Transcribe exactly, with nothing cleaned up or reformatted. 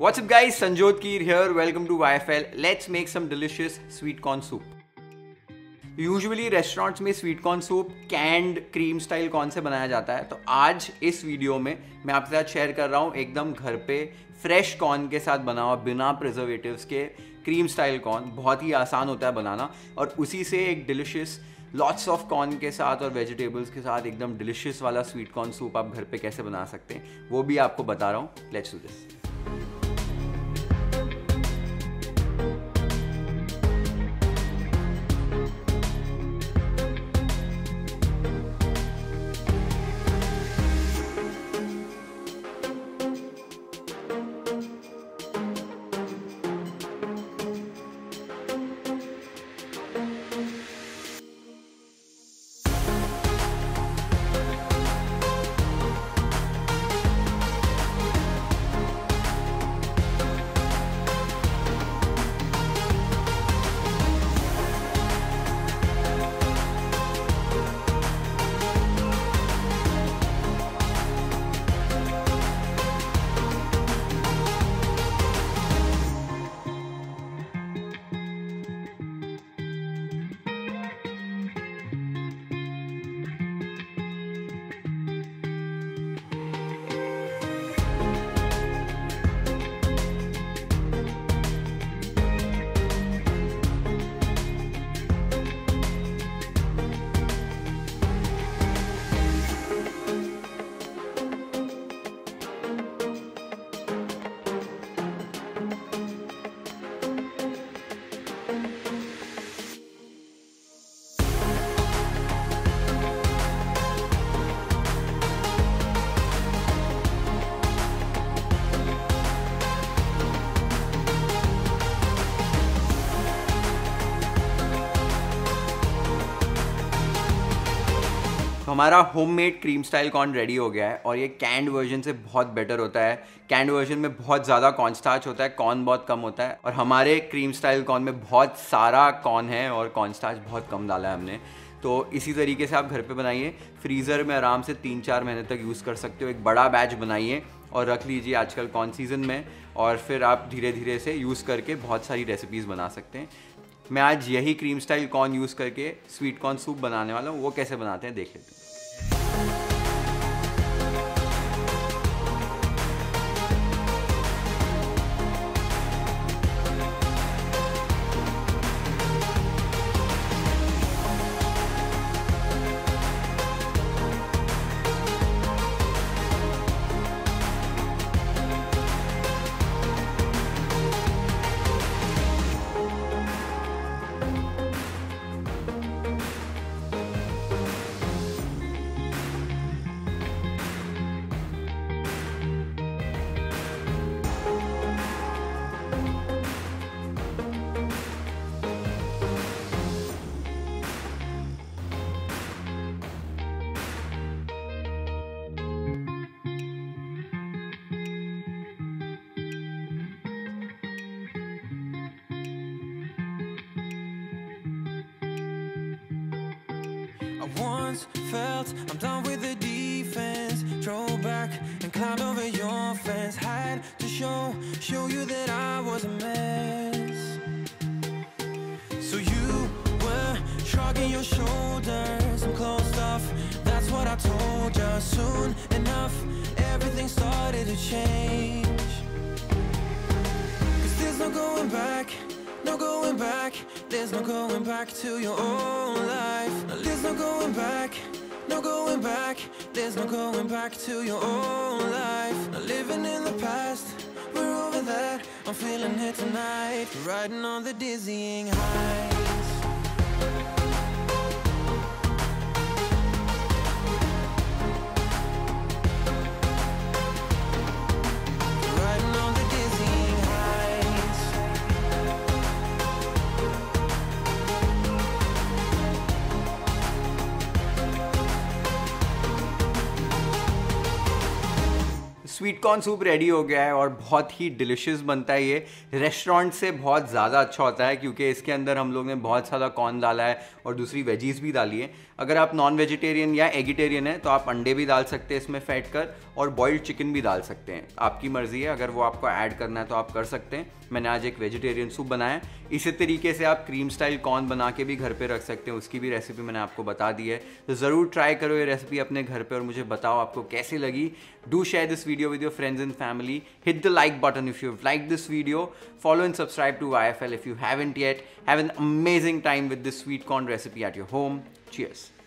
What's up guys, Sanjot Keer here, welcome to Y F L. Let's make some delicious sweet corn soup. Usually restaurants में sweet corn soup canned cream style corn से बनाया जाता है, तो आज इस video में मैं आपके साथ शेयर कर रहा हूँ एकदम घर पे फ्रेश कॉर्न के साथ बना हुआ बिना प्रिजर्वेटिव्स के क्रीम स्टाइल कॉर्न। बहुत ही आसान होता है बनाना और उसी से एक डिलिशियस लॉट्स ऑफ कॉर्न के साथ और वेजिटेबल्स के साथ एकदम डिलिशियस वाला स्वीट कॉर्न सूप आप घर पे कैसे बना सकते हैं वो भी आपको बता रहा हूँ। Let's do this. हमारा homemade cream style corn ready हो गया है और ये कैंड वर्जन से बहुत बेटर होता है। कैंड वर्जन में बहुत ज़्यादा कॉर्न स्टार्च होता है, कॉर्न बहुत कम होता है, और हमारे क्रीम स्टाइल कॉर्न में बहुत सारा कॉर्न है और कॉर्न स्टार्च बहुत कम डाला है हमने। तो इसी तरीके से आप घर पे बनाइए, फ्रीज़र में आराम से तीन चार महीने तक यूज़ कर सकते हो। एक बड़ा बैच बनाइए और रख लीजिए आजकल कॉर्न सीज़न में, और फिर आप धीरे धीरे से यूज़ करके बहुत सारी रेसिपीज़ बना सकते हैं। मैं आज यही क्रीम स्टाइल कॉर्न यूज़ करके स्वीट कॉर्न सूप बनाने वाला हूँ। वो कैसे बनाते हैं देख लेते हैं। I once felt I'm done with the defense. Drove back and climbed over your fence. Had to show, show you that I was a mess. So you were shrugging your shoulders. I'm closed off, that's what I told you. Soon enough, everything started to change. Cause there's no going back, no going back. There's no going back to your old life. No, there's no going back, no going back. There's no going back to your old life. No living in the past, we're over that. I'm feeling it tonight, riding on the dizzying heights. Sweet corn soup ready हो गया है और बहुत ही delicious बनता है ये। Restaurant से बहुत ज़्यादा अच्छा होता है क्योंकि इसके अंदर हम लोग ने बहुत सारा कॉर्न डाला है और दूसरी वेजीज भी डाली है। अगर आप नॉन वेजिटेरियन या एगिटेरियन हैं तो आप अंडे भी डाल सकते हैं इसमें फेंट कर, और बॉइल्ड चिकन भी डाल सकते हैं, आपकी मर्ज़ी है। अगर वो आपको ऐड करना है तो आप कर सकते हैं। मैंने आज एक वेजिटेरियन सूप बनाया है। इसी तरीके से आप क्रीम स्टाइल कॉर्न बना के भी घर पे रख सकते हैं, उसकी भी रेसिपी मैंने आपको बता दी है। तो ज़रूर ट्राई करो ये रेसिपी अपने घर पे और मुझे बताओ आपको कैसी लगी। Do share this video with your friends and family. Hit the like button if you've liked this video. Follow and subscribe to Y F L if you haven't yet. Have an amazing time with this sweet corn recipe at your home. Cheers.